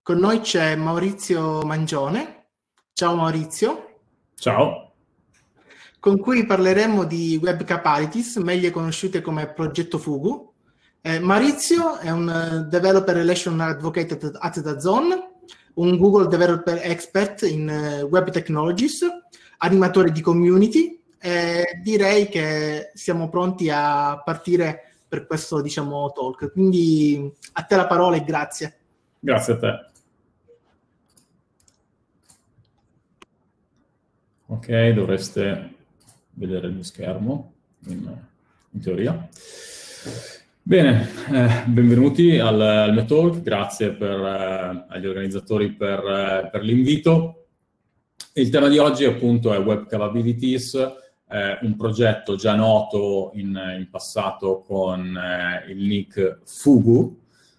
Con noi c'è Maurizio Mangione. Ciao Maurizio. Ciao. Con cui parleremo di Web Capabilities, meglio conosciute come Progetto Fugu. Maurizio è un Developer Relation Advocate at DAZN, un Google Developer Expert in Web Technologies, animatore di community. Direi che siamo pronti a partire per questo, talk. Quindi a te la parola e grazie. Grazie a te. Ok, dovreste vedere il mio schermo, in teoria. Bene, benvenuti al mio talk, grazie agli organizzatori per l'invito. Il tema di oggi appunto è Web Capabilities, un progetto già noto in passato con il nick Fugu.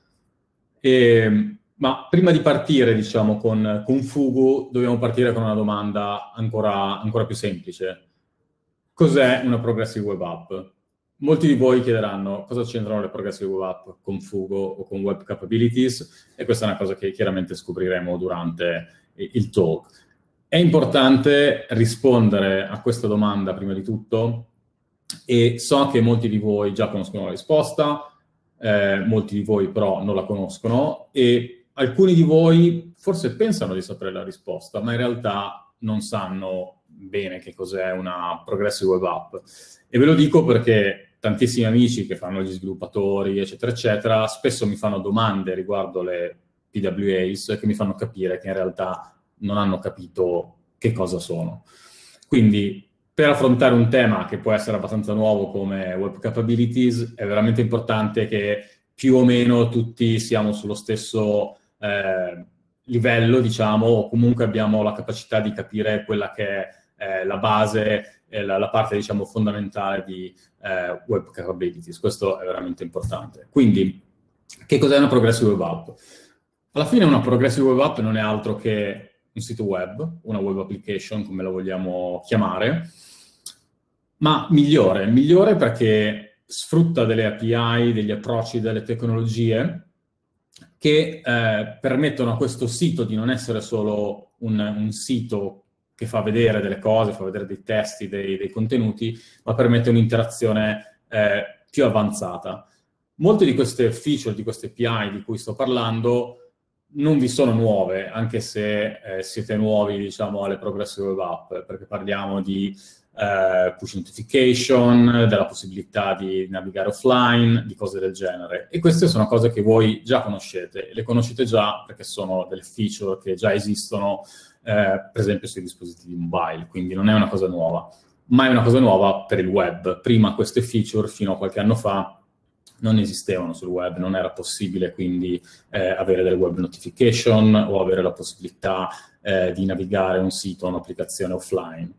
Ma prima di partire, diciamo, con Fugu, dobbiamo partire con una domanda ancora più semplice. Cos'è una Progressive Web App? Molti di voi chiederanno cosa c'entrano le Progressive Web App con Fugu o con Web Capabilities, e questa è una cosa che chiaramente scopriremo durante il talk. È importante rispondere a questa domanda prima di tutto, e so che molti di voi già conoscono la risposta, molti di voi però non la conoscono, e alcuni di voi forse pensano di sapere la risposta, ma in realtà non sanno bene che cos'è una Progressive Web App. E ve lo dico perché tantissimi amici che fanno gli sviluppatori, eccetera, eccetera, spesso mi fanno domande riguardo le PWAs che mi fanno capire che in realtà non hanno capito che cosa sono. Quindi, per affrontare un tema che può essere abbastanza nuovo come Web Capabilities, è veramente importante che più o meno tutti siamo sullo stesso livello, diciamo, o comunque abbiamo la capacità di capire quella che è la base, la parte, diciamo, fondamentale di Web Capabilities. Questo è veramente importante. Quindi, che cos'è una Progressive Web App? Alla fine una Progressive Web App non è altro che un sito web, una web application, come la vogliamo chiamare, ma migliore perché sfrutta delle API, degli approcci, delle tecnologie che permettono a questo sito di non essere solo un sito che fa vedere delle cose, fa vedere dei testi, dei contenuti, ma permette un'interazione più avanzata. Molte di queste feature, di queste API di cui sto parlando, non vi sono nuove, anche se siete nuovi, diciamo, alle Progressive Web App, perché parliamo di push notification, della possibilità di navigare offline, di cose del genere. E queste sono cose che voi già conoscete, e le conoscete già perché sono delle feature che già esistono, per esempio sui dispositivi mobile, quindi non è una cosa nuova, ma è una cosa nuova per il web. Prima queste feature, fino a qualche anno fa, non esistevano sul web, non era possibile quindi avere delle web notification o avere la possibilità di navigare un sito o un'applicazione offline.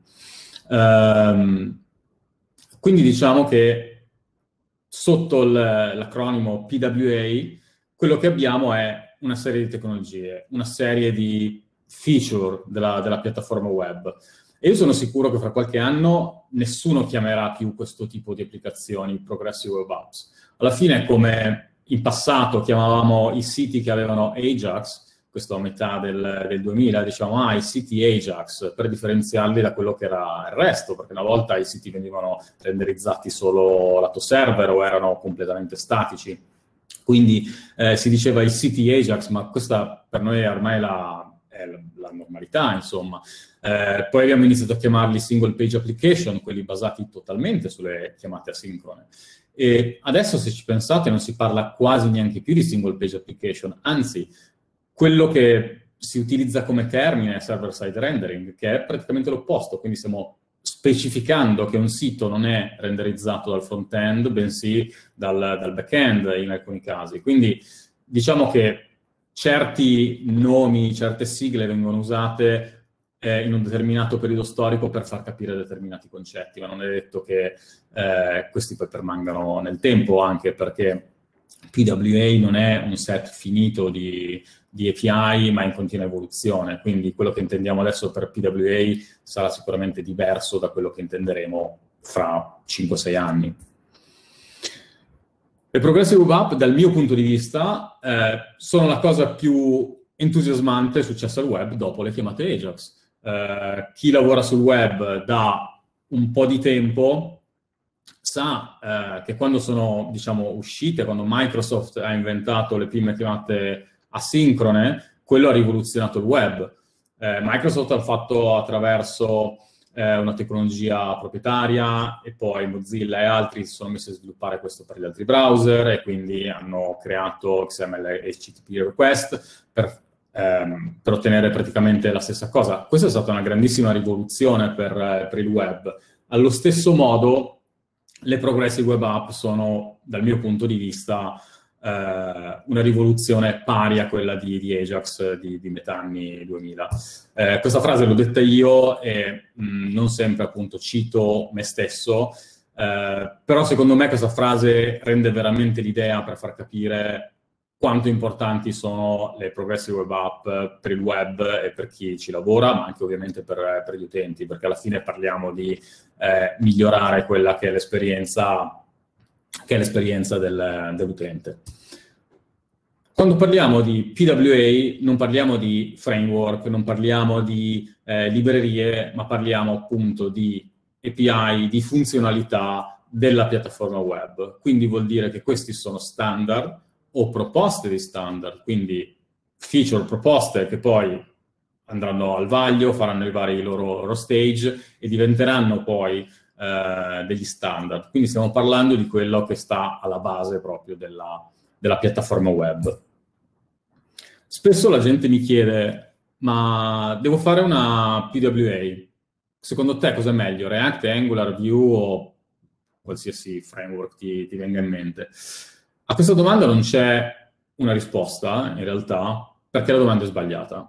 Quindi diciamo che sotto l'acronimo PWA quello che abbiamo è una serie di tecnologie, una serie di feature della piattaforma web. E io sono sicuro che fra qualche anno nessuno chiamerà più questo tipo di applicazioni Progressive Web Apps. Alla fine, come in passato chiamavamo i siti che avevano Ajax, questo a metà del 2000, diciamo, i siti Ajax, per differenziarli da quello che era il resto, perché una volta i siti venivano renderizzati solo lato server o erano completamente statici. Quindi si diceva i siti Ajax, ma questa per noi è ormai la normalità, insomma. Poi abbiamo iniziato a chiamarli single page application, quelli basati totalmente sulle chiamate asincrone. E adesso, se ci pensate, non si parla quasi neanche più di single page application, anzi, quello che si utilizza come termine è server-side rendering, che è praticamente l'opposto, quindi stiamo specificando che un sito non è renderizzato dal front-end, bensì dal back-end in alcuni casi. Quindi diciamo che certi nomi, certe sigle vengono usate in un determinato periodo storico per far capire determinati concetti, ma non è detto che questi poi permangano nel tempo, anche perché PWA non è un set finito di API, ma in continua evoluzione. Quindi quello che intendiamo adesso per PWA sarà sicuramente diverso da quello che intenderemo fra 5-6 anni. Le Progressive Web App, dal mio punto di vista, sono la cosa più entusiasmante successo al web dopo le chiamate Ajax. Chi lavora sul web da un po' di tempo sa che quando sono, diciamo, uscite, quando Microsoft ha inventato le prime chiamate asincrone, quello ha rivoluzionato il web. Microsoft ha fatto attraverso una tecnologia proprietaria, e poi Mozilla e altri si sono messi a sviluppare questo per gli altri browser, e quindi hanno creato XML HTTP request per ottenere praticamente la stessa cosa. Questa è stata una grandissima rivoluzione per il web. Allo stesso modo, le progressive web app sono, dal mio punto di vista, una rivoluzione pari a quella di Ajax di metà anni 2000. Questa frase l'ho detta io e non sempre appunto cito me stesso, però secondo me questa frase rende veramente l'idea per far capire quanto importanti sono le progressive web app per il web e per chi ci lavora, ma anche ovviamente per gli utenti, perché alla fine parliamo di migliorare quella che è l'esperienza dell'utente. Quando parliamo di PWA non parliamo di framework, non parliamo di librerie, ma parliamo appunto di API, di funzionalità della piattaforma web. Quindi vuol dire che questi sono standard o proposte di standard, quindi feature proposte che poi andranno al vaglio, faranno arrivare i loro stage e diventeranno poi degli standard. Quindi stiamo parlando di quello che sta alla base proprio della piattaforma web. Spesso la gente mi chiede, ma devo fare una PWA? Secondo te cosa è meglio, React, Angular, Vue o qualsiasi framework ti venga in mente? A questa domanda non c'è una risposta, in realtà, perché la domanda è sbagliata.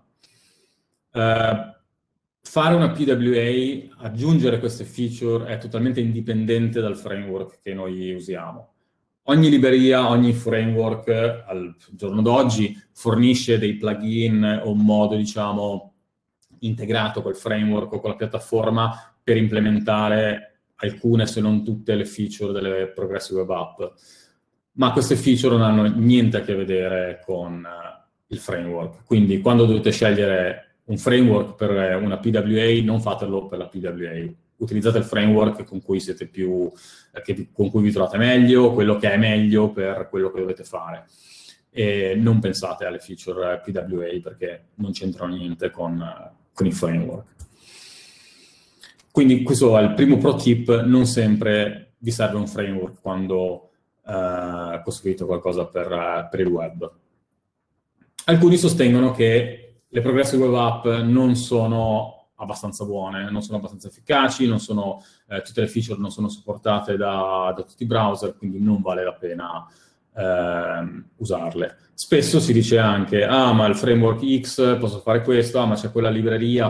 Fare una PWA, aggiungere queste feature, è totalmente indipendente dal framework che noi usiamo. Ogni libreria, ogni framework, al giorno d'oggi, fornisce dei plugin o un modo, diciamo, integrato col framework o con la piattaforma per implementare alcune, se non tutte, le feature delle progressive web app. Ma queste feature non hanno niente a che vedere con il framework. Quindi quando dovete scegliere un framework per una PWA, non fatelo per la PWA. Utilizzate il framework con cui siete con cui vi trovate meglio, quello che è meglio per quello che dovete fare. E non pensate alle feature PWA perché non c'entrano niente con il framework. Quindi questo è il primo pro tip: non sempre vi serve un framework quando costruito qualcosa per il web. Alcuni sostengono che le progressive web app non sono abbastanza buone, non sono abbastanza efficaci, tutte le feature non sono supportate da tutti i browser, quindi non vale la pena usarle. Spesso si dice anche, ma il framework X posso fare questo, ma c'è quella libreria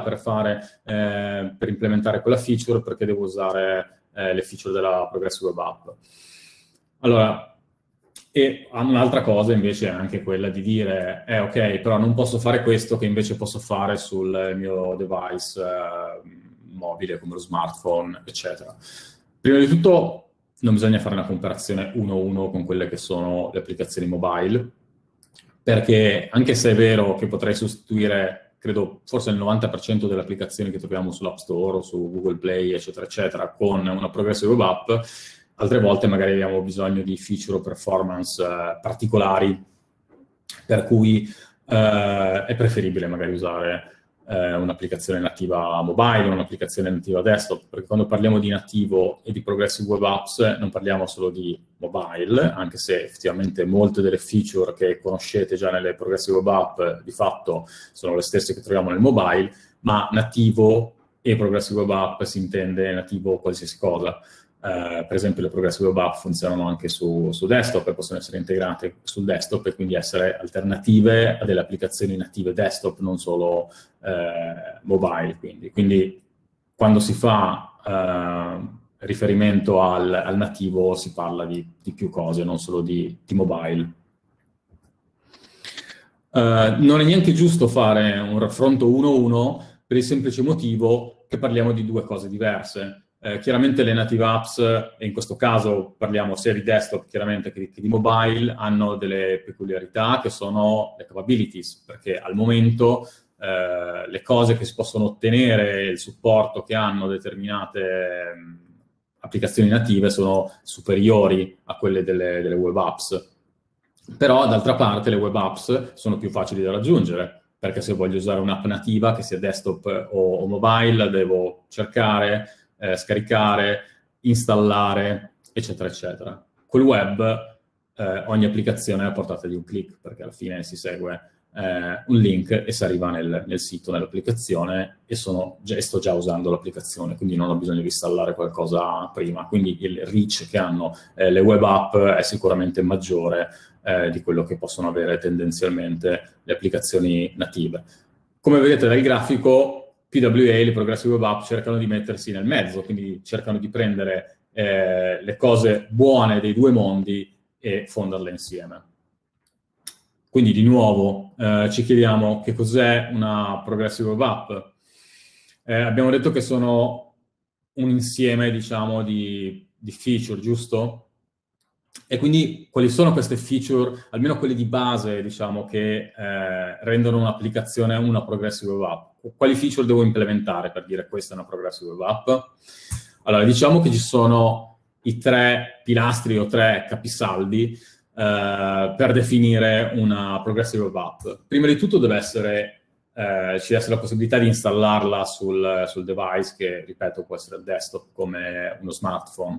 per implementare quella feature, perché devo usare le feature della progressive web app. Allora, e un'altra cosa invece è anche quella di dire, ok, però non posso fare questo che invece posso fare sul mio device mobile, come lo smartphone, eccetera. Prima di tutto, non bisogna fare una comparazione 1-1 con quelle che sono le applicazioni mobile, perché anche se è vero che potrei sostituire, credo, forse il 90% delle applicazioni che troviamo sull'App Store o su Google Play, eccetera, eccetera, con una progressive web app, altre volte magari abbiamo bisogno di feature o performance particolari, per cui è preferibile magari usare un'applicazione nativa mobile o un'applicazione nativa desktop, perché quando parliamo di nativo e di progressive web apps non parliamo solo di mobile, anche se effettivamente molte delle feature che conoscete già nelle progressive web app di fatto sono le stesse che troviamo nel mobile, ma nativo e progressive web app si intende nativo qualsiasi cosa. Per esempio le progressive web app funzionano anche su desktop e possono essere integrate sul desktop e quindi essere alternative a delle applicazioni native desktop, non solo mobile. Quindi quando si fa riferimento al nativo si parla di più cose, non solo di mobile. Non è neanche giusto fare un raffronto 1-1 per il semplice motivo che parliamo di due cose diverse. Chiaramente le native apps, e in questo caso parliamo sia di desktop chiaramente che di mobile, hanno delle peculiarità che sono le capabilities, perché al momento le cose che si possono ottenere, il supporto che hanno determinate applicazioni native sono superiori a quelle delle web apps. Però, d'altra parte, le web apps sono più facili da raggiungere, perché se voglio usare un'app nativa, che sia desktop o mobile, devo cercare, scaricare, installare, eccetera, eccetera. Col web ogni applicazione è a portata di un click, perché alla fine si segue un link e si arriva nel sito, nell'applicazione, e sto già usando l'applicazione, quindi non ho bisogno di installare qualcosa prima. Quindi il reach che hanno le web app è sicuramente maggiore di quello che possono avere tendenzialmente le applicazioni native. Come vedete dal grafico, PWA, le Progressive Web App, cercano di mettersi nel mezzo, quindi cercano di prendere le cose buone dei due mondi e fonderle insieme. Quindi di nuovo ci chiediamo che cos'è una Progressive Web App. Abbiamo detto che sono un insieme, diciamo, di feature, giusto? E quindi quali sono queste feature, almeno quelle di base, diciamo, che rendono un'applicazione una Progressive Web App? Quali feature devo implementare per dire questa è una Progressive Web App? Allora, diciamo che ci sono i 3 pilastri o 3 capisaldi per definire una Progressive Web App. Prima di tutto ci deve essere la possibilità di installarla sul device, che, ripeto, può essere il desktop come uno smartphone.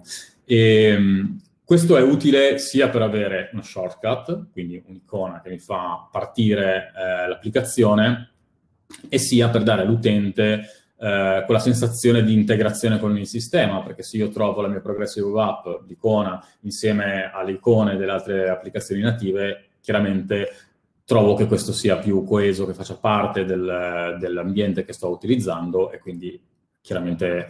Questo è utile sia per avere una shortcut, quindi un'icona che mi fa partire l'applicazione, e sia per dare all'utente quella sensazione di integrazione con il sistema, perché se io trovo la mia Progressive Web App, l'icona, insieme alle icone delle altre applicazioni native, chiaramente trovo che questo sia più coeso, che faccia parte dell'ambiente che sto utilizzando, e quindi chiaramente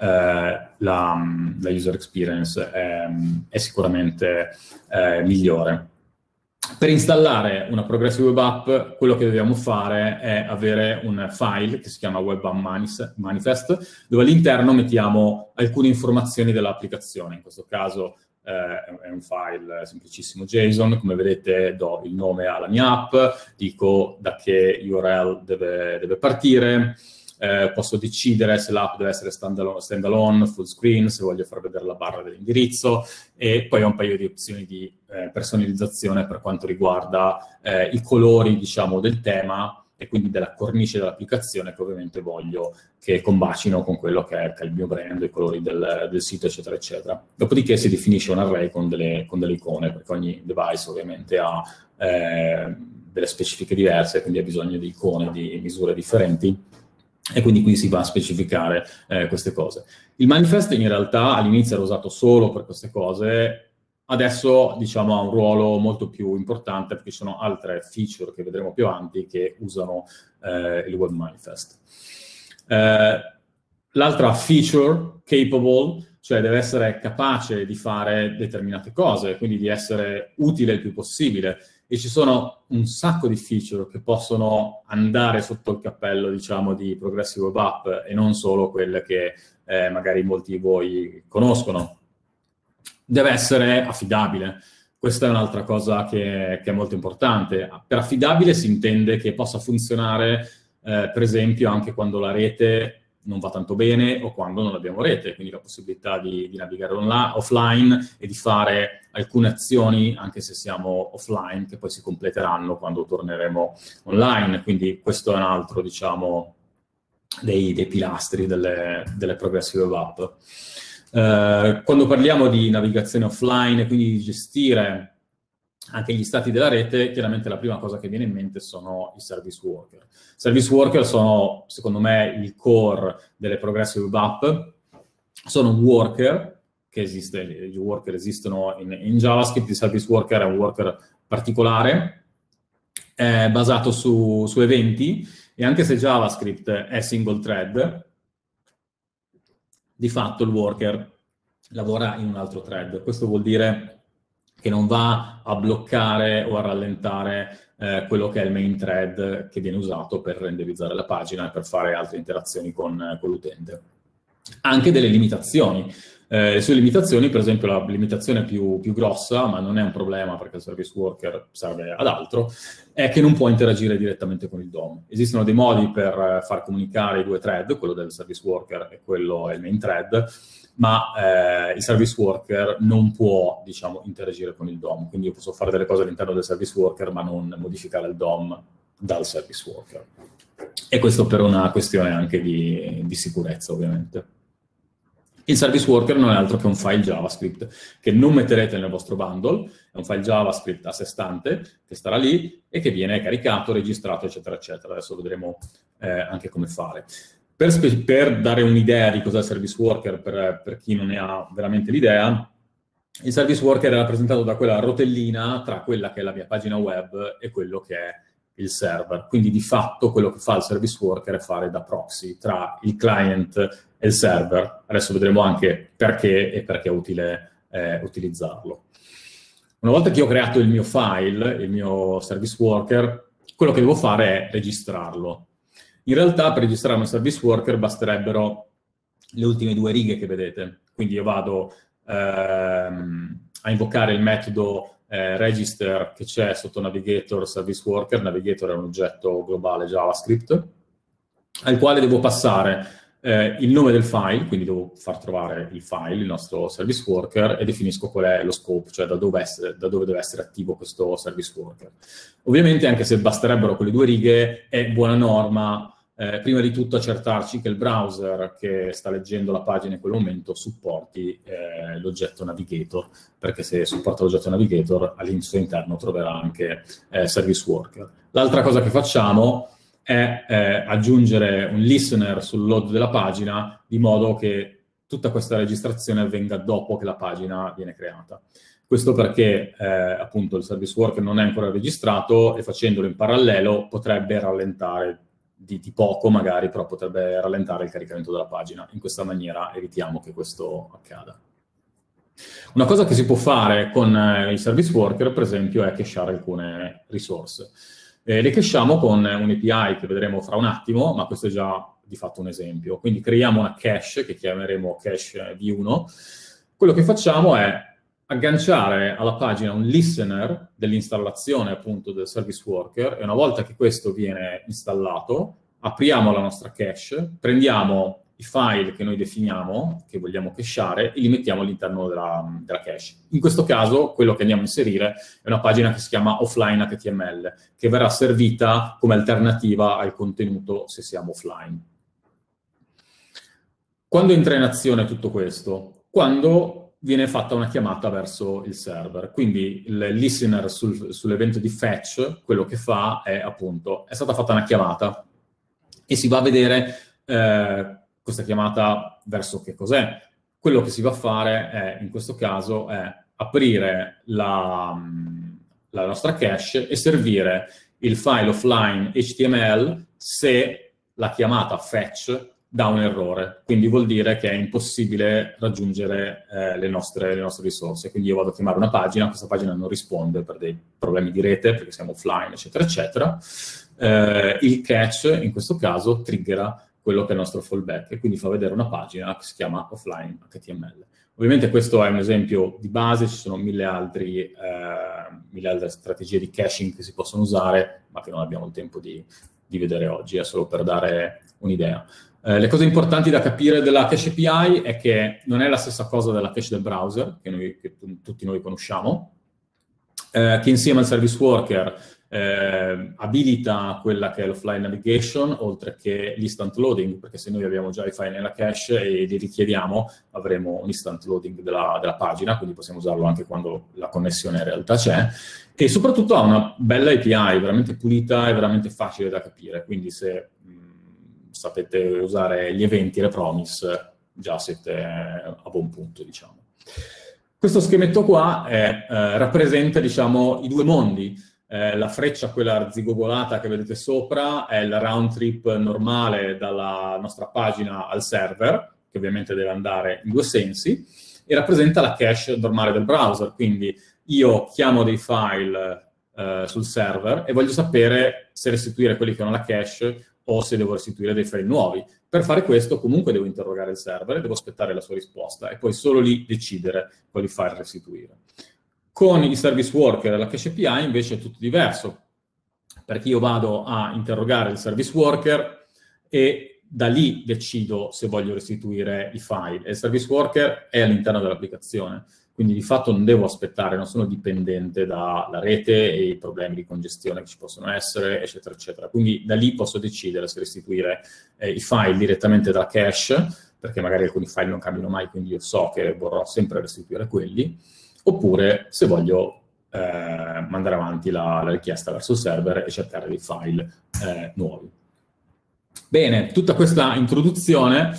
la user experience è sicuramente migliore. Per installare una Progressive Web App, quello che dobbiamo fare è avere un file che si chiama Web App Manifest, dove all'interno mettiamo alcune informazioni dell'applicazione. In questo caso è un file semplicissimo JSON. Come vedete, do il nome alla mia app, dico da che URL deve partire, posso decidere se l'app deve essere standalone, full screen, se voglio far vedere la barra dell'indirizzo, e poi ho un paio di opzioni di personalizzazione per quanto riguarda i colori, diciamo, del tema, e quindi della cornice dell'applicazione, che ovviamente voglio che combacino con quello che è il mio brand, i colori del sito, eccetera, eccetera. Dopodiché si definisce un array con delle icone, perché ogni device ovviamente ha delle specifiche diverse, quindi ha bisogno di icone di misure differenti, e quindi qui si va a specificare queste cose. Il manifest in realtà all'inizio era usato solo per queste cose. Adesso, diciamo, ha un ruolo molto più importante, perché ci sono altre feature che vedremo più avanti che usano il Web Manifest. L'altra feature, capable, cioè deve essere capace di fare determinate cose, quindi di essere utile il più possibile. E ci sono un sacco di feature che possono andare sotto il cappello, diciamo, di Progressive Web App, e non solo quelle che magari molti di voi conoscono. Deve essere affidabile. Questa è un'altra cosa che è molto importante. Per affidabile si intende che possa funzionare, per esempio, anche quando la rete non va tanto bene o quando non abbiamo rete, quindi la possibilità di navigare offline e di fare alcune azioni, anche se siamo offline, che poi si completeranno quando torneremo online. Quindi questo è un altro, diciamo, dei pilastri delle Progressive Web App. Quando parliamo di navigazione offline e quindi di gestire anche gli stati della rete, chiaramente la prima cosa che viene in mente sono i service worker. Service worker sono, secondo me, il core delle Progressive Web App. Sono un worker che esiste, i worker esistono in JavaScript. Il service worker è un worker particolare, basato su eventi, e anche se JavaScript è single thread, di fatto il worker lavora in un altro thread. Questo vuol dire che non va a bloccare o a rallentare quello che è il main thread che viene usato per renderizzare la pagina e per fare altre interazioni con l'utente. anche delle limitazioni. Le sue limitazioni, per esempio la limitazione più grossa, ma non è un problema perché il service worker serve ad altro, è che non può interagire direttamente con il DOM. Esistono dei modi per far comunicare i due thread, quello del service worker e quello è il main thread, ma il service worker non può, diciamo, interagire con il DOM. Quindi io posso fare delle cose all'interno del service worker, ma non modificare il DOM dal service worker. E questo per una questione anche di sicurezza, ovviamente. Il service worker non è altro che un file JavaScript che non metterete nel vostro bundle, è un file JavaScript a sé stante che starà lì e che viene caricato, registrato, eccetera, eccetera. Adesso vedremo anche come fare. Per dare un'idea di cos'è il service worker, per chi non ne ha veramente l'idea, il service worker è rappresentato da quella rotellina tra quella che è la mia pagina web e quello che è il server. Quindi di fatto quello che fa il service worker è fare da proxy tra il client e il server. Adesso vedremo anche perché e perché è utile utilizzarlo. Una volta che ho creato il mio file, il mio service worker, quello che devo fare è registrarlo. In realtà per registrare un service worker basterebbero le ultime due righe che vedete. Quindi io vado a invocare il metodo register che c'è sotto Navigator Service Worker. Navigator è un oggetto globale JavaScript, al quale devo passare il nome del file, quindi devo far trovare il file, il nostro service worker, e definisco qual è lo scope, cioè da dove deve essere attivo questo service worker. Ovviamente, anche se basterebbero quelle due righe, è buona norma prima di tutto accertarci che il browser che sta leggendo la pagina in quel momento supporti l'oggetto Navigator, perché se supporta l'oggetto Navigator al suo interno troverà anche service worker. L'altra cosa che facciamo è aggiungere un listener sul load della pagina, di modo che tutta questa registrazione avvenga dopo che la pagina viene creata. Questo perché appunto il service worker non è ancora registrato e facendolo in parallelo potrebbe rallentare di poco magari, però potrebbe rallentare il caricamento della pagina. In questa maniera evitiamo che questo accada. Una cosa che si può fare con il service worker, per esempio, è cacheare alcune risorse. Le cachiamo con un API che vedremo fra un attimo, ma questo è già di fatto un esempio. Quindi creiamo una cache che chiameremo cache v1. Quello che facciamo è agganciare alla pagina un listener dell'installazione appunto del service worker, e una volta che questo viene installato apriamo la nostra cache, prendiamo i file che noi definiamo, che vogliamo cacheare, e li mettiamo all'interno della cache. In questo caso quello che andiamo a inserire è una pagina che si chiama offline HTML, che verrà servita come alternativa al contenuto se siamo offline. Quando entra in azione tutto questo? Quando viene fatta una chiamata verso il server. Quindi il listener sull'evento di fetch, quello che fa è appunto, è stata fatta una chiamata e si va a vedere questa chiamata verso che cos'è. Quello che si va a fare è, in questo caso, è aprire la nostra cache e servire il file offline HTML se la chiamata fetch dà un errore, quindi vuol dire che è impossibile raggiungere le nostre risorse. Quindi io vado a chiamare una pagina, questa pagina non risponde per dei problemi di rete, perché siamo offline, eccetera, eccetera. Il catch, in questo caso, triggera quello che è il nostro fallback, e quindi fa vedere una pagina che si chiama offline HTML. Ovviamente questo è un esempio di base, ci sono mille altre strategie di caching che si possono usare, ma che non abbiamo il tempo di vedere oggi, è solo per dare un'idea. Le cose importanti da capire della cache API è che non è la stessa cosa della cache del browser, che tutti noi conosciamo, che insieme al service worker abilita quella che è l'offline navigation, oltre che l'instant loading, perché se noi abbiamo già i file nella cache e li richiediamo, avremo un instant loading della pagina, quindi possiamo usarlo anche quando la connessione in realtà c'è, e soprattutto ha una bella API, veramente pulita e veramente facile da capire, quindi se sapete usare gli eventi e le promise, già siete a buon punto, diciamo. Questo schemetto qua rappresenta, diciamo, i due mondi. La freccia, quella arzigogolata che vedete sopra, è il round trip normale dalla nostra pagina al server, che ovviamente deve andare in due sensi, e rappresenta la cache normale del browser. Quindi io chiamo dei file sul server e voglio sapere se restituire quelli che hanno la cache o se devo restituire dei file nuovi. Per fare questo comunque devo interrogare il server e devo aspettare la sua risposta e poi solo lì decidere quali file restituire. Con i service worker e la cache API invece è tutto diverso, perché io vado a interrogare il service worker e da lì decido se voglio restituire i file. E il service worker è all'interno dell'applicazione, quindi di fatto non devo aspettare, non sono dipendente dalla rete e i problemi di congestione che ci possono essere, eccetera, eccetera. Quindi da lì posso decidere se restituire i file direttamente dalla cache, perché magari alcuni file non cambiano mai, quindi io so che vorrò sempre restituire quelli, oppure se voglio mandare avanti la richiesta verso il server e cercare dei file nuovi. Bene, tutta questa introduzione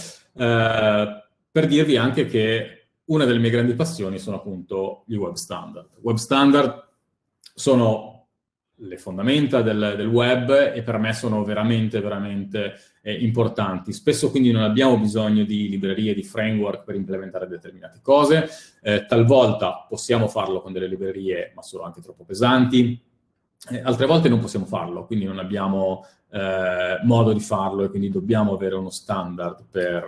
per dirvi anche che una delle mie grandi passioni sono appunto i web standard. Web standard sono le fondamenta del web e per me sono veramente, veramente importanti. Spesso quindi non abbiamo bisogno di librerie, di framework per implementare determinate cose. Talvolta possiamo farlo con delle librerie, ma sono anche troppo pesanti. Altre volte non possiamo farlo, quindi non abbiamo modo di farlo e quindi dobbiamo avere uno standard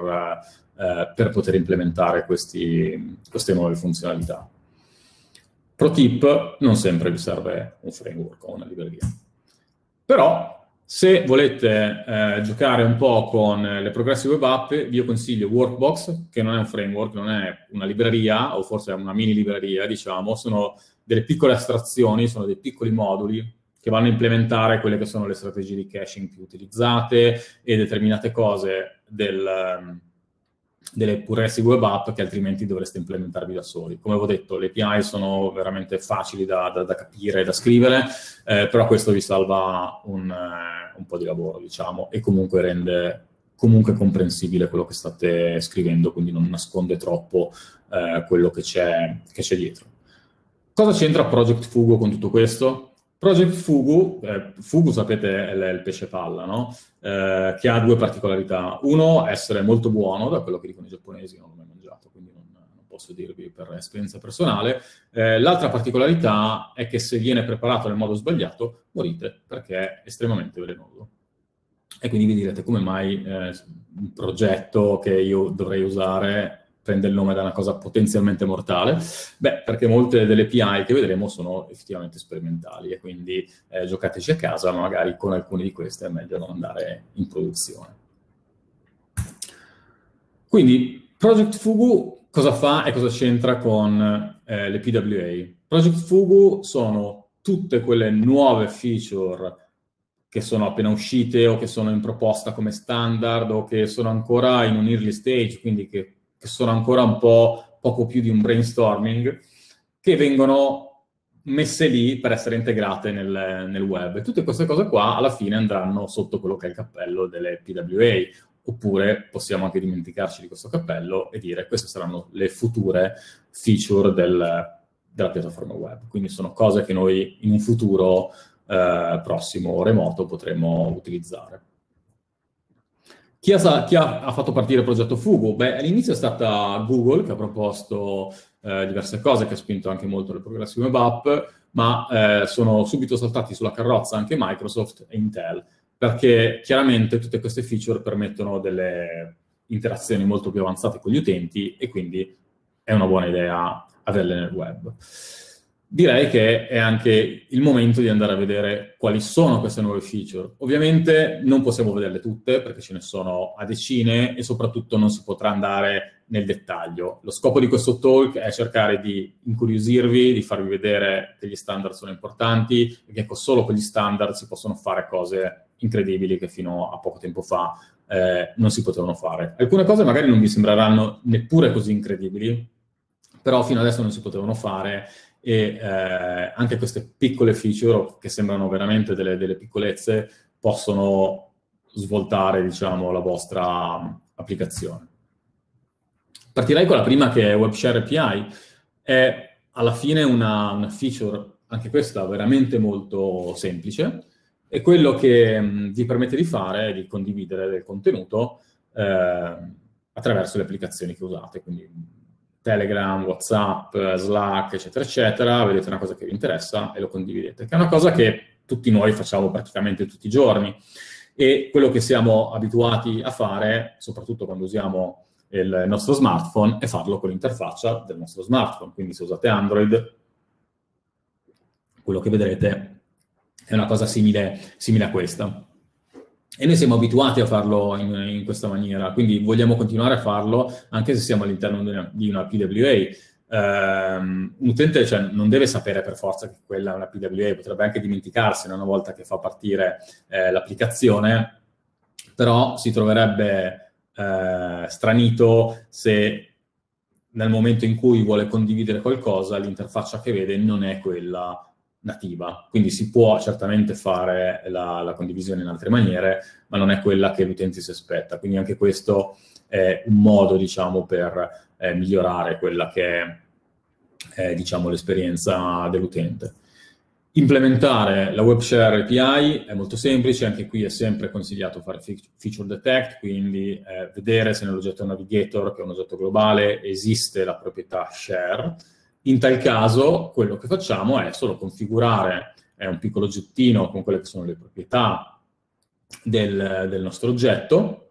per poter implementare queste nuove funzionalità. Pro tip, non sempre vi serve un framework o una libreria. Però, se volete giocare un po' con le Progressive Web App, vi consiglio Workbox, che non è un framework, non è una libreria, o forse è una mini libreria, diciamo, sono delle piccole astrazioni, sono dei piccoli moduli che vanno a implementare quelle che sono le strategie di caching più utilizzate e determinate cose delle Progressive Web App che altrimenti dovreste implementarvi da soli. Come avevo detto, le API sono veramente facili da capire e da scrivere, però questo vi salva un po' di lavoro, diciamo, e comunque rende comunque comprensibile quello che state scrivendo, quindi non nasconde troppo quello che c'è dietro. Cosa c'entra Project Fugu con tutto questo? Project Fugu, Fugu sapete è il pesce palla, no? Che ha due particolarità. Uno, essere molto buono, da quello che dicono i giapponesi, non l'ho mai mangiato, quindi non posso dirvi per esperienza personale. L'altra particolarità è che se viene preparato nel modo sbagliato, morite, perché è estremamente velenoso. E quindi vi direte, come mai un progetto che io dovrei usare prende il nome da una cosa potenzialmente mortale? Beh, perché molte delle API che vedremo sono effettivamente sperimentali e quindi giocateci a casa, ma magari con alcune di queste è meglio non andare in produzione. Quindi, Project Fugu cosa fa e cosa c'entra con le PWA? Project Fugu sono tutte quelle nuove feature che sono appena uscite o che sono in proposta come standard o che sono ancora in un early stage, quindi che sono ancora un po' poco più di un brainstorming, che vengono messe lì per essere integrate nel web. E tutte queste cose qua alla fine andranno sotto quello che è il cappello delle PWA, oppure possiamo anche dimenticarci di questo cappello e dire queste saranno le future feature della piattaforma web. Quindi sono cose che noi in un futuro prossimo o remoto potremo utilizzare. Chi ha fatto partire il progetto Fugu? Beh, all'inizio è stata Google che ha proposto diverse cose, che ha spinto anche molto le Progressive Web App, ma sono subito saltati sulla carrozza anche Microsoft e Intel, perché chiaramente tutte queste feature permettono delle interazioni molto più avanzate con gli utenti e quindi è una buona idea averle nel web. Direi che è anche il momento di andare a vedere quali sono queste nuove feature. Ovviamente non possiamo vederle tutte perché ce ne sono a decine e soprattutto non si potrà andare nel dettaglio. Lo scopo di questo talk è cercare di incuriosirvi, di farvi vedere che gli standard sono importanti e che solo con gli standard si possono fare cose incredibili che fino a poco tempo fa non si potevano fare. Alcune cose magari non vi sembreranno neppure così incredibili, però fino adesso non si potevano fare e anche queste piccole feature che sembrano veramente delle piccolezze possono svoltare, diciamo, la vostra applicazione. Partirei con la prima, che è WebShare API. È alla fine una feature, anche questa veramente molto semplice, e quello che vi permette di fare è di condividere del contenuto attraverso le applicazioni che usate, quindi Telegram, WhatsApp, Slack, eccetera, eccetera. Vedete una cosa che vi interessa e lo condividete, che è una cosa che tutti noi facciamo praticamente tutti i giorni. E quello che siamo abituati a fare, soprattutto quando usiamo il nostro smartphone, è farlo con l'interfaccia del nostro smartphone. Quindi se usate Android, quello che vedrete è una cosa simile a questa. E noi siamo abituati a farlo in questa maniera, quindi vogliamo continuare a farlo anche se siamo all'interno di una PWA. Un utente, cioè, non deve sapere per forza che quella è una PWA, potrebbe anche dimenticarsene una volta che fa partire l'applicazione, però si troverebbe stranito se nel momento in cui vuole condividere qualcosa l'interfaccia che vede non è quella nativa. Quindi si può certamente fare la condivisione in altre maniere, ma non è quella che l'utente si aspetta. Quindi anche questo è un modo, diciamo, per migliorare quella che è, diciamo, l'esperienza dell'utente. Implementare la Web Share API è molto semplice, anche qui è sempre consigliato fare feature detect, quindi vedere se nell'oggetto navigator, che è un oggetto globale, esiste la proprietà share. In tal caso, quello che facciamo è solo configurare un piccolo oggettino con quelle che sono le proprietà del nostro oggetto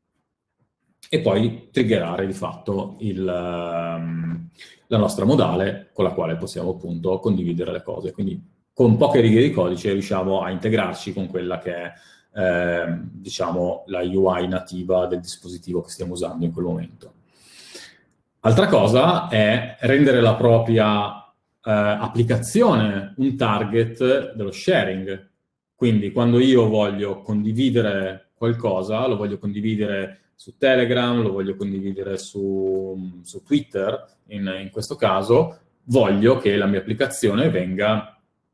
e poi triggerare di fatto la nostra modale con la quale possiamo appunto condividere le cose. Quindi con poche righe di codice riusciamo a integrarci con quella che è, diciamo, la UI nativa del dispositivo che stiamo usando in quel momento. Altra cosa è rendere la propria applicazione un target dello sharing. Quindi quando io voglio condividere qualcosa, lo voglio condividere su Telegram, lo voglio condividere su Twitter, in questo caso, voglio che la mia applicazione venga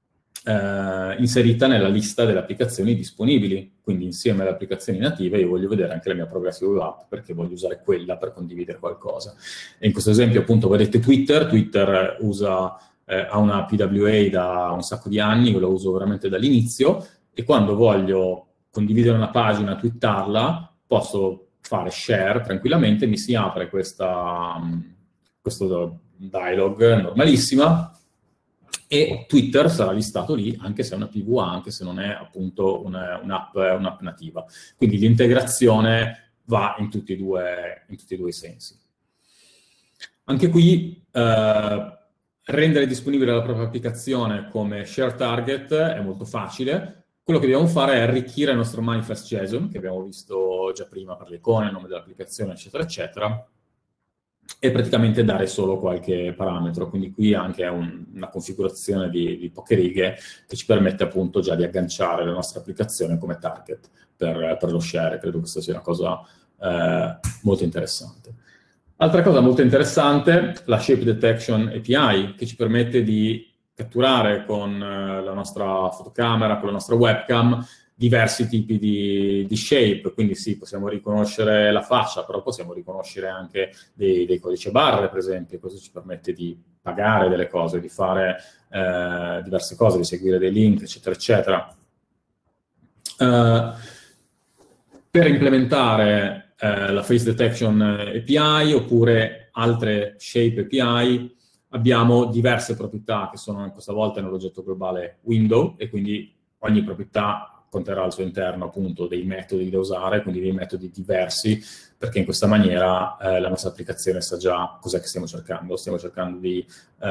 inserita nella lista delle applicazioni disponibili. Quindi insieme alle applicazioni native io voglio vedere anche la mia Progressive Web App, perché voglio usare quella per condividere qualcosa. E in questo esempio appunto vedete Twitter ha una PWA da un sacco di anni, io lo uso veramente dall'inizio, e quando voglio condividere una pagina, twittarla, posso fare share tranquillamente, mi si apre questo dialog normalissima, e Twitter sarà listato lì, anche se è una PWA, anche se non è appunto un'app nativa. Quindi l'integrazione va in tutti e due i sensi. Anche qui rendere disponibile la propria applicazione come share target è molto facile. Quello che dobbiamo fare è arricchire il nostro manifest JSON, che abbiamo visto già prima per le icone, il nome dell'applicazione, eccetera, eccetera, e praticamente dare solo qualche parametro. Quindi qui anche è una configurazione di poche righe che ci permette appunto già di agganciare la nostra applicazione come target per lo share. Credo che questa sia una cosa molto interessante. Altra cosa molto interessante, la Shape Detection API, che ci permette di catturare con la nostra fotocamera, con la nostra webcam, diversi tipi di shape. Quindi sì, possiamo riconoscere la faccia, però possiamo riconoscere anche dei codici a barre, per esempio. Questo ci permette di pagare delle cose, di fare diverse cose, di seguire dei link, eccetera, eccetera. Per implementare la Face Detection API oppure altre Shape API, abbiamo diverse proprietà che sono questa volta nell'oggetto globale window, e quindi ogni proprietà conterrà al suo interno appunto dei metodi da usare, quindi dei metodi diversi, perché in questa maniera la nostra applicazione sa già cos'è che stiamo cercando. Stiamo cercando di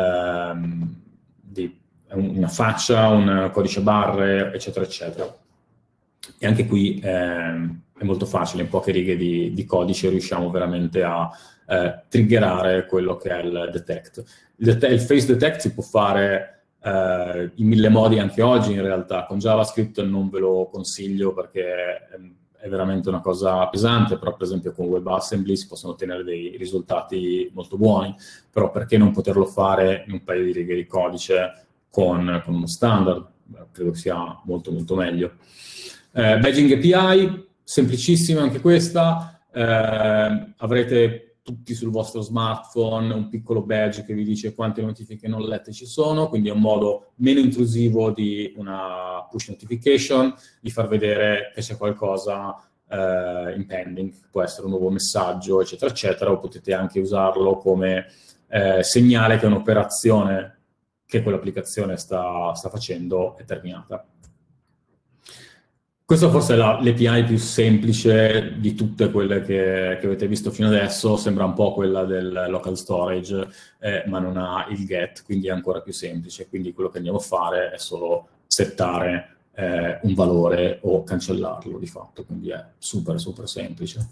una faccia, un codice a barre, eccetera, eccetera. E anche qui è molto facile, in poche righe di codice riusciamo veramente a triggerare quello che è il detect. Il face detect si può fare in 1000 modi anche oggi in realtà. Con JavaScript non ve lo consiglio perché è veramente una cosa pesante, però per esempio con WebAssembly si possono ottenere dei risultati molto buoni. Però perché non poterlo fare in un paio di righe di codice con uno standard? Credo sia molto molto meglio. Badging API, semplicissima anche questa, avrete tutti sul vostro smartphone un piccolo badge che vi dice quante notifiche non lette ci sono, quindi è un modo meno intrusivo di una push notification, di far vedere che c'è qualcosa in pending, può essere un nuovo messaggio, eccetera, eccetera, o potete anche usarlo come segnale che un'operazione che quell'applicazione sta facendo è terminata. Questa forse è l'API più semplice di tutte quelle che avete visto fino adesso, sembra un po' quella del local storage, ma non ha il get, quindi è ancora più semplice. Quindi quello che andiamo a fare è solo settare un valore o cancellarlo di fatto, quindi è super semplice.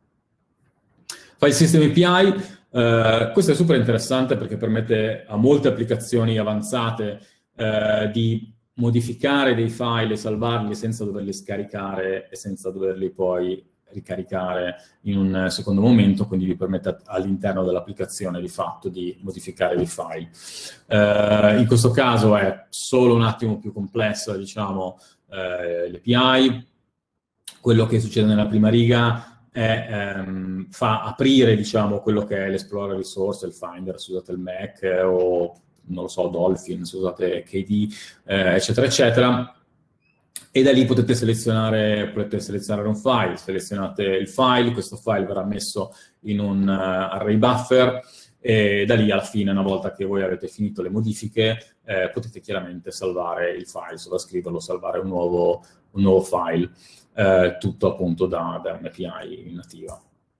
File System API, questo è super interessante perché permette a molte applicazioni avanzate di modificare dei file e salvarli senza doverli scaricare e senza doverli poi ricaricare in un secondo momento, quindi vi permette all'interno dell'applicazione di fatto di modificare dei file. In questo caso è solo un attimo più complessa, diciamo, l'API. Quello che succede nella prima riga è fa aprire, diciamo, quello che è l'Explorer Resource, il Finder, se usate il Mac o non lo so, Dolphin, se usate KD, eccetera, eccetera. E da lì potete selezionare un file, selezionate il file, questo file verrà messo in un array buffer e da lì alla fine, una volta che voi avete finito le modifiche, potete chiaramente salvare il file, sovrascriverlo, salvare un nuovo file, tutto appunto da un'API nativa.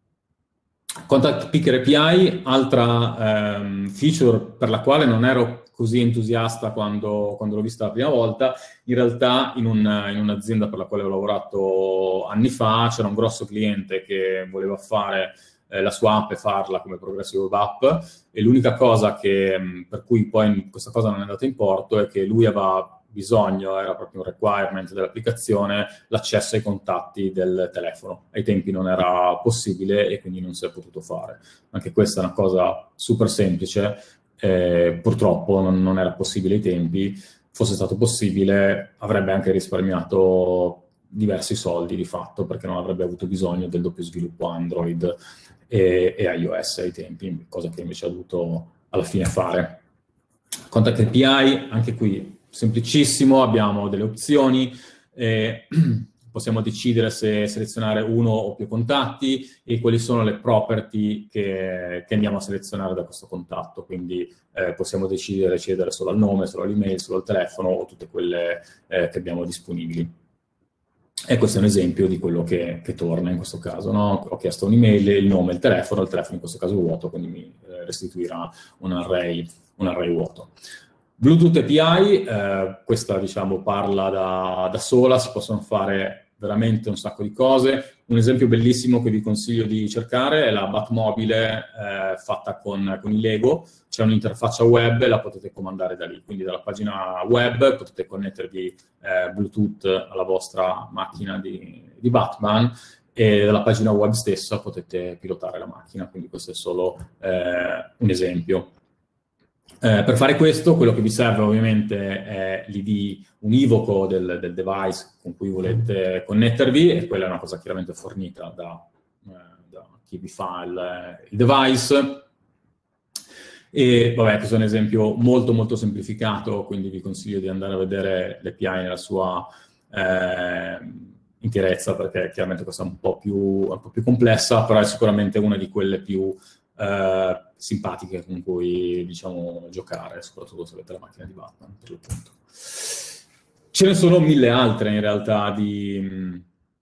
Contact Picker API, altra feature per la quale non ero così entusiasta quando l'ho vista la prima volta. In realtà in un'azienda per la quale ho lavorato anni fa c'era un grosso cliente che voleva fare la sua app e farla come Progressive Web App, e l'unica cosa per cui poi questa cosa non è andata in porto è che lui aveva bisogno, era proprio un requirement dell'applicazione, l'accesso ai contatti del telefono. Ai tempi non era possibile e quindi non si è potuto fare. Anche questa è una cosa super semplice, purtroppo non era possibile ai tempi. Fosse stato possibile avrebbe anche risparmiato diversi soldi di fatto, perché non avrebbe avuto bisogno del doppio sviluppo Android e iOS ai tempi, cosa che invece ha dovuto alla fine fare. Contact API, anche qui semplicissimo, abbiamo delle opzioni, possiamo decidere se selezionare uno o più contatti e quali sono le property che andiamo a selezionare da questo contatto, quindi possiamo decidere cedere solo al nome, solo all'email, solo al telefono o tutte quelle che abbiamo disponibili. E questo è un esempio di quello che torna in questo caso, no? Ho chiesto un'email, il nome, il telefono in questo caso è vuoto, quindi mi restituirà un array vuoto. Bluetooth API, questa diciamo parla da sola, si possono fare veramente un sacco di cose. Un esempio bellissimo che vi consiglio di cercare è la Batmobile fatta con i Lego. C'è un'interfaccia web e la potete comandare da lì, quindi dalla pagina web potete connettervi Bluetooth alla vostra macchina di Batman e dalla pagina web stessa potete pilotare la macchina, quindi questo è solo un esempio. Per fare questo, quello che vi serve ovviamente è l'ID univoco del device con cui volete connettervi, e quella è una cosa chiaramente fornita da chi vi fa il device. E vabbè, questo è un esempio molto semplificato, quindi vi consiglio di andare a vedere l'API nella sua interezza, perché chiaramente questa è un po' più complessa, però è sicuramente una di quelle più simpatiche con cui, diciamo, giocare, soprattutto se avete la macchina di Batman, per l'appunto. Ce ne sono mille altre, in realtà, di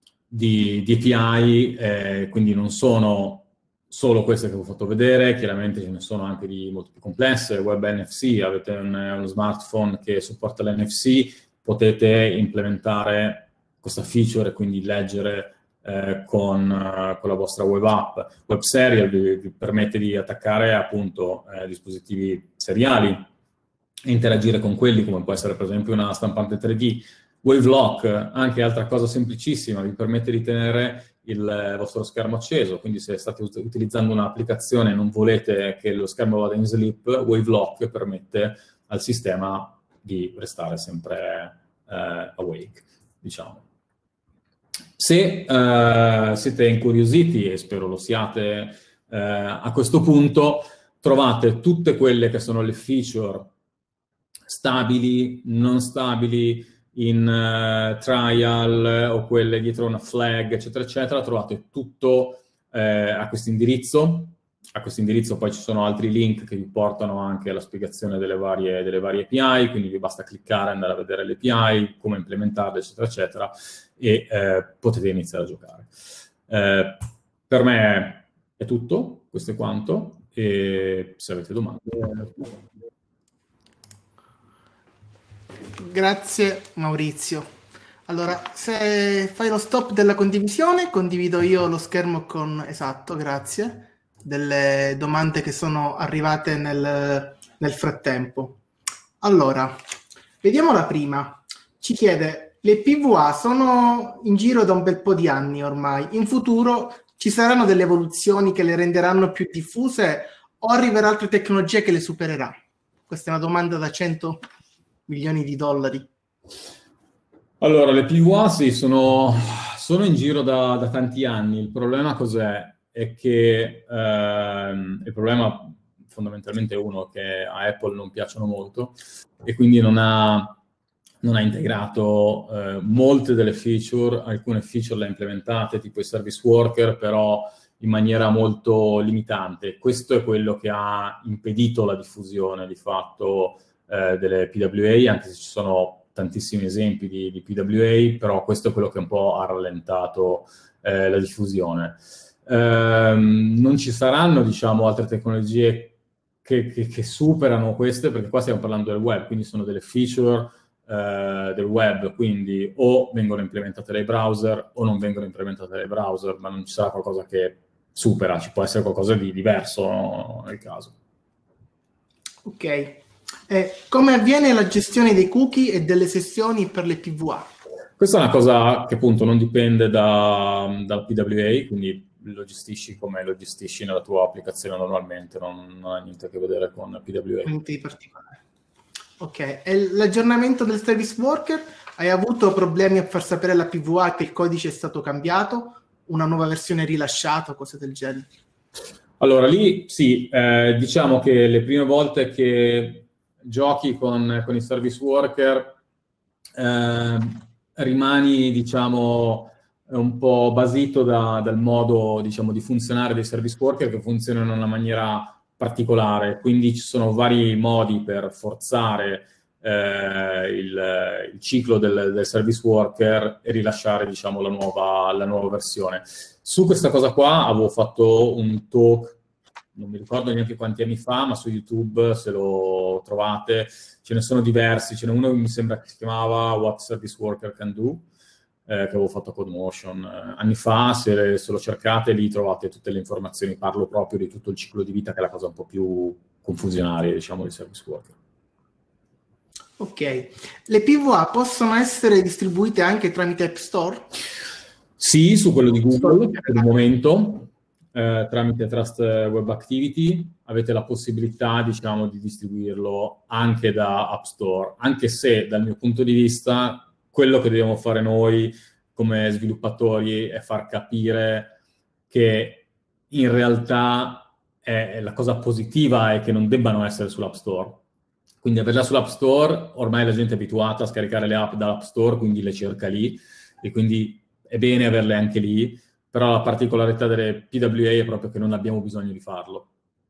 API, quindi non sono solo queste che vi ho fatto vedere, chiaramente ce ne sono anche di molto più complesse. Web NFC, avete uno smartphone che supporta l'NFC, potete implementare questa feature e quindi leggere con la vostra web app. Web Serial vi permette di attaccare appunto dispositivi seriali e interagire con quelli, come può essere per esempio una stampante 3D. Wavelock, anche altra cosa semplicissima, vi permette di tenere il vostro schermo acceso, quindi se state utilizzando un'applicazione e non volete che lo schermo vada in sleep, Wavelock permette al sistema di restare sempre awake, diciamo. Se siete incuriositi, e spero lo siate a questo punto, trovate tutte quelle che sono le feature stabili, non stabili, in trial o quelle dietro una flag, eccetera, eccetera. Trovate tutto a questo indirizzo a questo indirizzo poi ci sono altri link che vi portano anche alla spiegazione delle varie API, quindi vi basta cliccare, andare a vedere le API, come implementarle, eccetera, eccetera, e potete iniziare a giocare. Per me è tutto, questo è quanto, e se avete domande... Grazie Maurizio. Allora, se fai lo stop della condivisione, condivido io lo schermo con... Esatto, grazie. Delle domande che sono arrivate nel frattempo. Allora, vediamo la prima. Ci chiede, le PVA sono in giro da un bel po' di anni ormai. In futuro ci saranno delle evoluzioni che le renderanno più diffuse o arriverà altre tecnologie che le supererà? Questa è una domanda da 100 milioni di dollari. Allora, le PVA sì, sono in giro da tanti anni. Il problema cos'è? È che il problema fondamentalmente è uno, che a Apple non piacciono molto e quindi non ha integrato molte delle feature. Alcune feature le ha implementate, tipo i service worker, però in maniera molto limitante. Questo è quello che ha impedito la diffusione di fatto delle PWA, anche se ci sono tantissimi esempi di PWA, però questo è quello che un po' ha rallentato la diffusione. Non ci saranno, diciamo, altre tecnologie che superano queste, perché qua stiamo parlando del web, quindi sono delle feature del web, quindi o vengono implementate dai browser o non vengono implementate dai browser, ma non ci sarà qualcosa che supera, ci può essere qualcosa di diverso nel caso. Ok. Come avviene la gestione dei cookie e delle sessioni per le PVA? Questa è una cosa che appunto non dipende dal PWA, quindi lo gestisci come lo gestisci nella tua applicazione normalmente, non ha niente a che vedere con PWA. Niente di particolare. Ok, e l'aggiornamento del service worker? Hai avuto problemi a far sapere alla PVA che il codice è stato cambiato? Una nuova versione rilasciata, cose del genere? Allora, lì sì, diciamo che le prime volte che giochi con i service worker rimani, diciamo, un po' basito dal modo, diciamo, di funzionare dei service worker, che funzionano in una maniera particolare, quindi ci sono vari modi per forzare il ciclo del service worker e rilasciare, diciamo, la nuova versione. Su questa cosa qua avevo fatto un talk, non mi ricordo neanche quanti anni fa, ma su YouTube, se lo trovate, ce ne sono diversi. Ce n'è uno che mi sembra che si chiamava What Service Worker Can Do, che avevo fatto con Notion anni fa. Se lo cercate, lì trovate tutte le informazioni. Parlo proprio di tutto il ciclo di vita, che è la cosa un po' più confusionaria, diciamo, del service worker. Ok. Le PVA possono essere distribuite anche tramite App Store? Sì, su quello di Google, per il momento, tramite Trust Web Activity, avete la possibilità, diciamo, di distribuirlo anche da App Store, anche se, dal mio punto di vista, quello che dobbiamo fare noi come sviluppatori è far capire che in realtà la cosa positiva è che non debbano essere sull'App Store. Quindi averla sull'App Store, ormai la gente è abituata a scaricare le app dall'App Store, quindi le cerca lì, e quindi è bene averle anche lì, però la particolarità delle PWA è proprio che non abbiamo bisogno di farlo.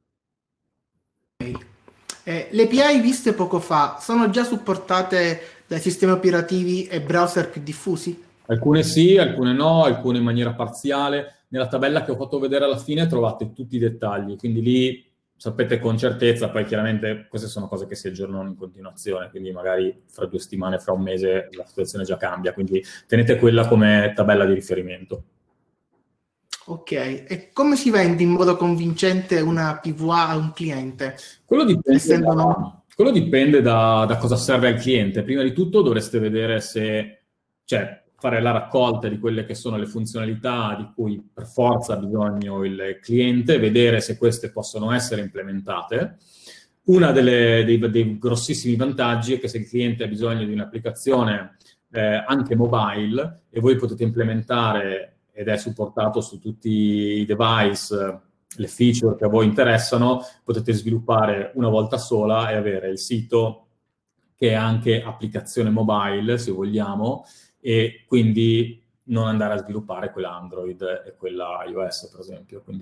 Le API viste poco fa sono già supportate dai sistemi operativi e browser più diffusi? Alcune sì, alcune no, alcune in maniera parziale. Nella tabella che ho fatto vedere alla fine trovate tutti i dettagli, quindi lì sapete con certezza. Poi chiaramente queste sono cose che si aggiornano in continuazione, quindi magari fra 2 settimane, fra un mese la situazione già cambia, quindi tenete quella come tabella di riferimento. Ok, e come si vende in modo convincente una PVA a un cliente? Quello dipende da cosa serve al cliente. Prima di tutto dovreste vedere fare la raccolta di quelle che sono le funzionalità di cui per forza ha bisogno il cliente, vedere se queste possono essere implementate. Uno dei grossissimi vantaggi è che se il cliente ha bisogno di un'applicazione anche mobile e voi potete implementare, ed è supportato su tutti i device, le feature che a voi interessano, potete sviluppare una volta sola e avere il sito che è anche applicazione mobile, se vogliamo, e quindi non andare a sviluppare quella Android e quella iOS, per esempio. Quindi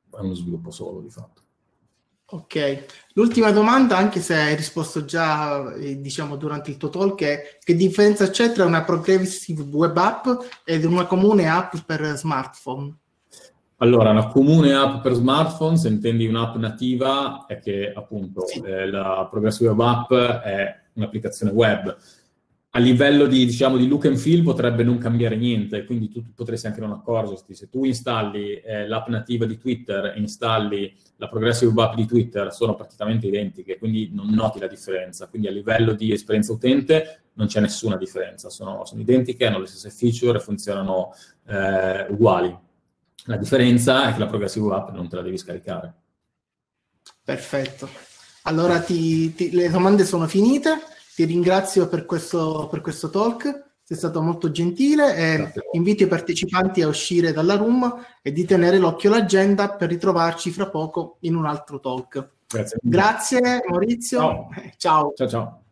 uno sviluppo solo di fatto. Ok, l'ultima domanda, anche se hai risposto già diciamo durante il tuo talk, è: che differenza c'è tra una progressive web app ed una comune app per smartphone? Allora, una comune app per smartphone, se intendi un'app nativa, è che appunto Sì. la Progressive Web App è un'applicazione web. A livello di, diciamo, di look and feel potrebbe non cambiare niente, quindi tu potresti anche non accorgerti. Se tu installi l'app nativa di Twitter e installi la Progressive Web App di Twitter, sono praticamente identiche, quindi non noti la differenza. Quindi a livello di esperienza utente non c'è nessuna differenza, sono identiche, hanno le stesse feature e funzionano uguali. La differenza è che la Progressive Web App non te la devi scaricare. Perfetto. Allora le domande sono finite. Ti ringrazio per questo talk, sei stato molto gentile e invito i partecipanti a uscire dalla room e di tenere l'occhio all'agenda per ritrovarci fra poco in un altro talk. Grazie. Grazie Maurizio. Ciao. Ciao. Ciao ciao.